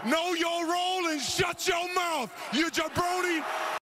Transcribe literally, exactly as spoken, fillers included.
Know your role and shut your mouth, you jabroni.